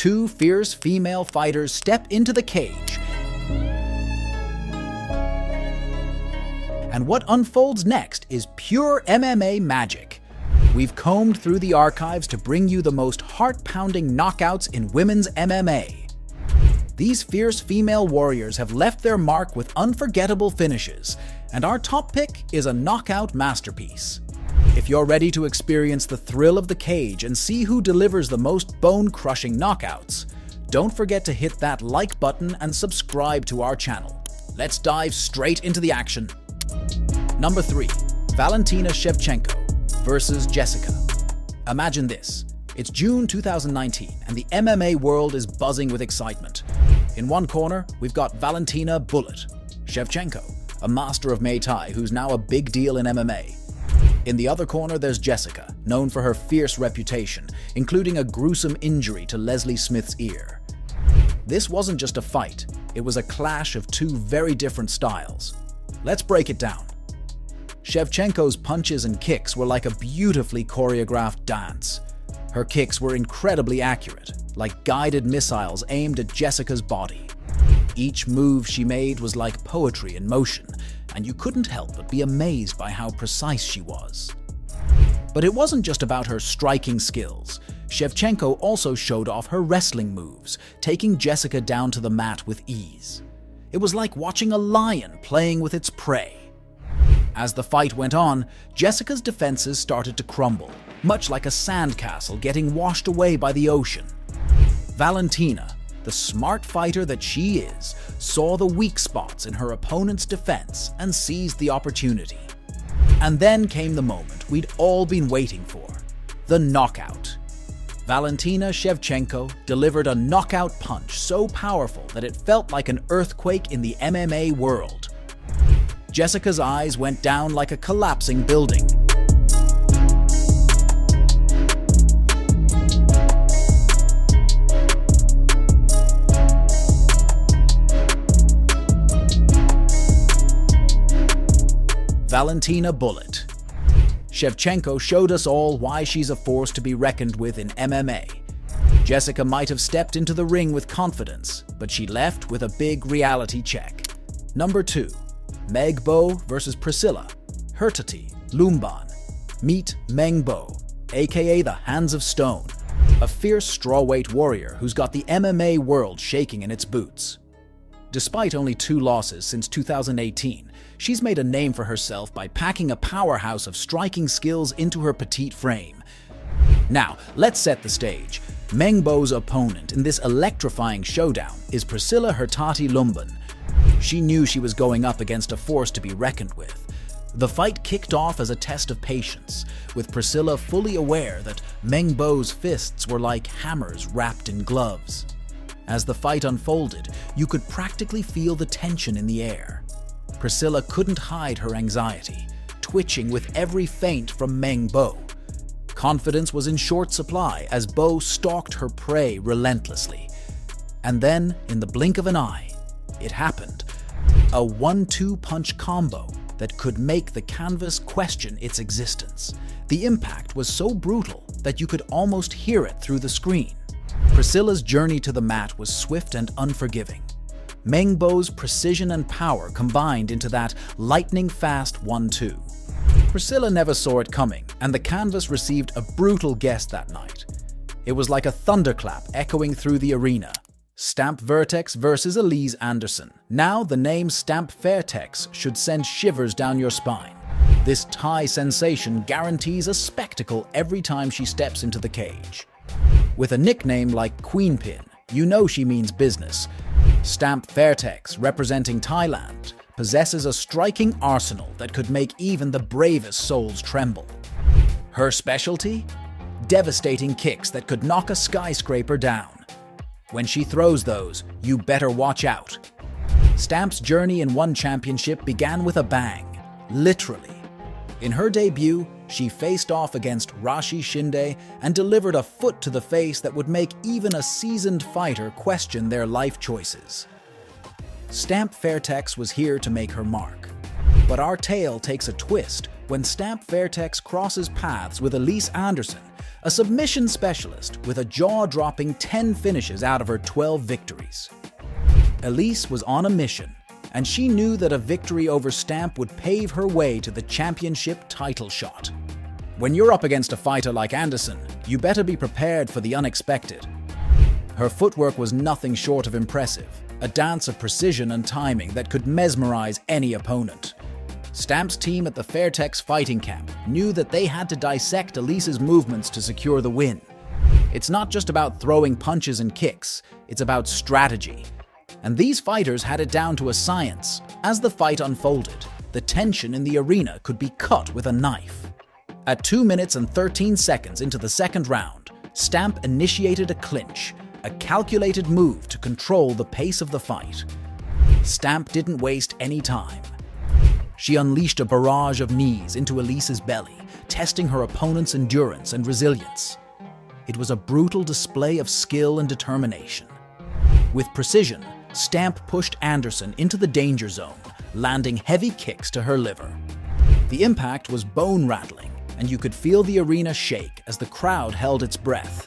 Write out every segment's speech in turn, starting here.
two fierce female fighters step into the cage. And what unfolds next is pure MMA magic. We've combed through the archives to bring you the most heart-pounding knockouts in women's MMA. These fierce female warriors have left their mark with unforgettable finishes, and our top pick is a knockout masterpiece. If you're ready to experience the thrill of the cage and see who delivers the most bone-crushing knockouts, don't forget to hit that like button and subscribe to our channel. Let's dive straight into the action. Number 3. Valentina Shevchenko versus Jessica. Imagine this. It's June 2019 and the MMA world is buzzing with excitement. In one corner, we've got Valentina "Bullet" Shevchenko, a master of Muay Thai who's now a big deal in MMA. In the other corner, there's Jessica, known for her fierce reputation, including a gruesome injury to Leslie Smith's ear. This wasn't just a fight, it was a clash of two very different styles. Let's break it down. Shevchenko's punches and kicks were like a beautifully choreographed dance. Her kicks were incredibly accurate, like guided missiles aimed at Jessica's body. Each move she made was like poetry in motion, and you couldn't help but be amazed by how precise she was. But it wasn't just about her striking skills. Shevchenko also showed off her wrestling moves, taking Jessica down to the mat with ease. It was like watching a lion playing with its prey. As the fight went on, Jessica's defenses started to crumble, much like a sandcastle getting washed away by the ocean. Valentina, the smart fighter that she is, saw the weak spots in her opponent's defense and seized the opportunity. And then came the moment we'd all been waiting for, the knockout. Valentina Shevchenko delivered a knockout punch so powerful that it felt like an earthquake in the MMA world. Jessica's eyes went down like a collapsing building. Valentina "Bullet" Shevchenko showed us all why she's a force to be reckoned with in MMA. Jessica might have stepped into the ring with confidence, but she left with a big reality check. Number 2. Meg Bo versus Priscilla Hurtati Lumban. Meet Meng Bo, aka the Hands of Stone, a fierce strawweight warrior who's got the MMA world shaking in its boots. Despite only 2 losses since 2018, she's made a name for herself by packing a powerhouse of striking skills into her petite frame. Now, let's set the stage. Meng Bo's opponent in this electrifying showdown is Priscilla Hurtati Lumban. She knew she was going up against a force to be reckoned with. The fight kicked off as a test of patience, with Priscilla fully aware that Meng Bo's fists were like hammers wrapped in gloves. As the fight unfolded, you could practically feel the tension in the air. Priscilla couldn't hide her anxiety, twitching with every feint from Meng Bo. Confidence was in short supply as Bo stalked her prey relentlessly. And then, in the blink of an eye, it happened. A 1-2 punch combo that could make the canvas question its existence. The impact was so brutal that you could almost hear it through the screen. Priscilla's journey to the mat was swift and unforgiving. Meng Bo's precision and power combined into that lightning-fast 1-2. Priscilla never saw it coming, and the canvas received a brutal guest that night. It was like a thunderclap echoing through the arena. Stamp Vertex versus Elise Anderson. Now the name Stamp Vertex should send shivers down your spine. This Thai sensation guarantees a spectacle every time she steps into the cage. With a nickname like Queen Pin, you know she means business. Stamp Vertex, representing Thailand, possesses a striking arsenal that could make even the bravest souls tremble. Her specialty? Devastating kicks that could knock a skyscraper down. When she throws those, you better watch out. Stamp's journey in one championship began with a bang, literally. In her debut, she faced off against Rashi Shinde and delivered a foot to the face that would make even a seasoned fighter question their life choices. Stamp Vertex was here to make her mark. But our tale takes a twist when Stamp Fairtex crosses paths with Elise Anderson, a submission specialist with a jaw-dropping 10 finishes out of her 12 victories. Elise was on a mission, and she knew that a victory over Stamp would pave her way to the championship title shot. When you're up against a fighter like Anderson, you better be prepared for the unexpected. Her footwork was nothing short of impressive, a dance of precision and timing that could mesmerize any opponent. Stamp's team at the Fairtex fighting camp knew that they had to dissect Elise's movements to secure the win. It's not just about throwing punches and kicks, it's about strategy. And these fighters had it down to a science. As the fight unfolded, the tension in the arena could be cut with a knife. At 2 minutes and 13 seconds into the second round, Stamp initiated a clinch, a calculated move to control the pace of the fight. Stamp didn't waste any time. She unleashed a barrage of knees into Elise's belly, testing her opponent's endurance and resilience. It was a brutal display of skill and determination. With precision, Stamp pushed Anderson into the danger zone, landing heavy kicks to her liver. The impact was bone-rattling, and you could feel the arena shake as the crowd held its breath.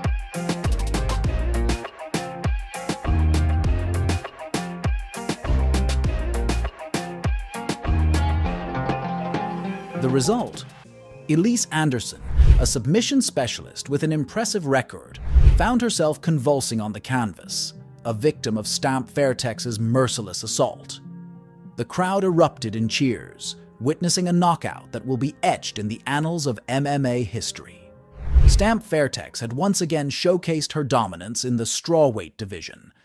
The result? Elise Anderson, a submission specialist with an impressive record, found herself convulsing on the canvas, a victim of Stamp Fairtex's merciless assault. The crowd erupted in cheers, witnessing a knockout that will be etched in the annals of MMA history. Stamp Fairtex had once again showcased her dominance in the strawweight division,